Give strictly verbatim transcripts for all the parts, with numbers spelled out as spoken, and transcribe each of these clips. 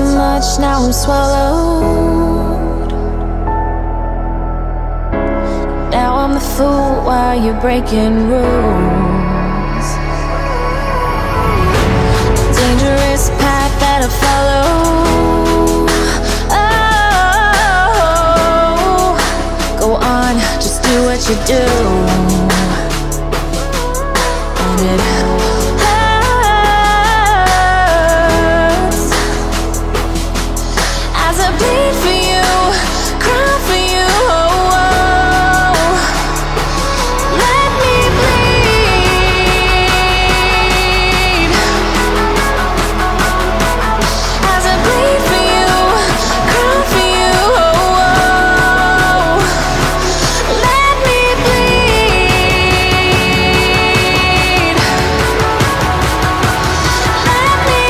much, now I'm swallowed. Now I'm the fool while you're breaking rules. Dangerous path that I follow. Oh, go on, just do what you do. And it bleed for you, cry for you, oh, oh. Let me bleed. As I bleed for you, cry for you, oh, oh. Let me bleed. Let me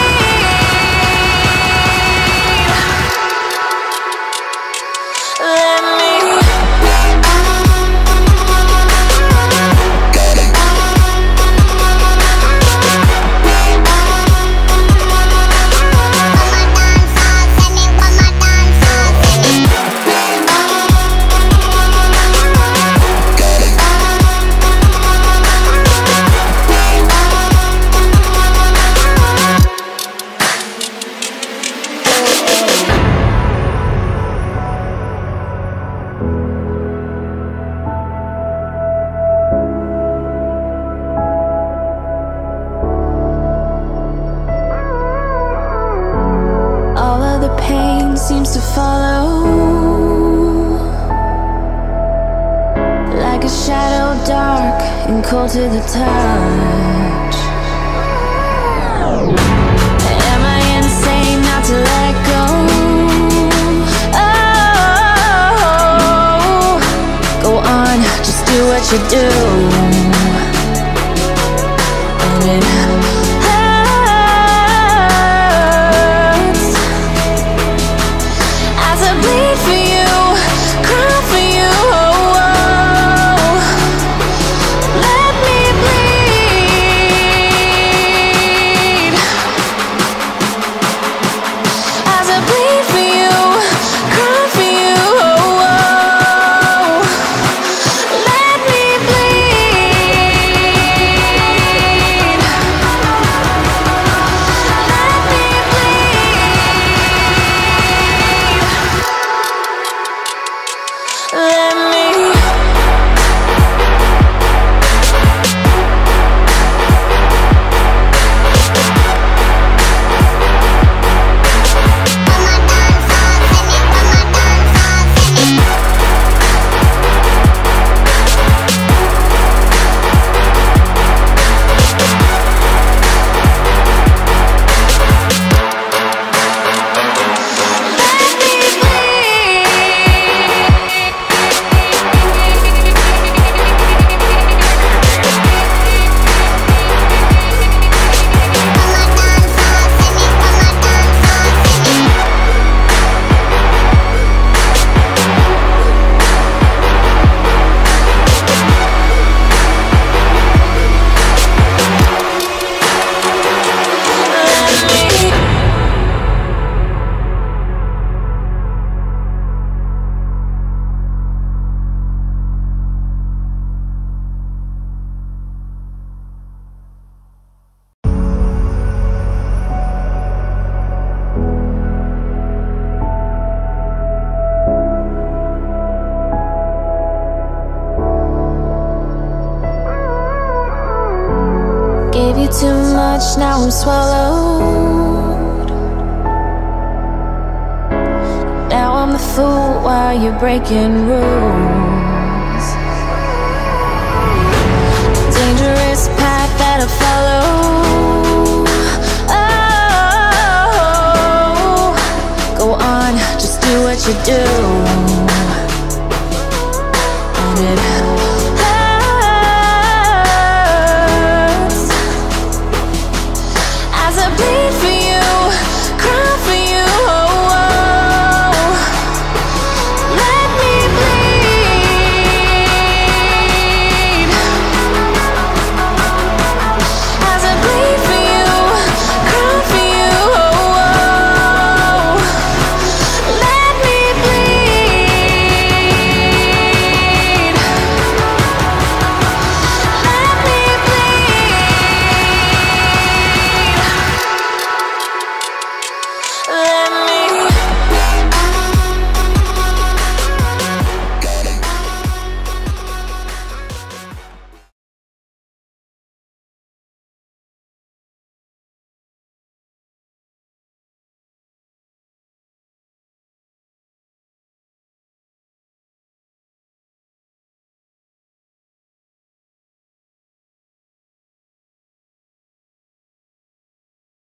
seems to follow like a shadow, dark and cold to the touch. Am I insane not to let go? Oh, go on, just do what you do. And it bleed for you, cry for you, oh, oh. Let me bleed. As I bleed for you, cry for you, oh, oh. Let me bleed. Let me Let me gave you too much, now I'm swallowed. Now I'm the fool while you're breaking rules. Dangerous path that I follow. Oh, go on, just do what you do.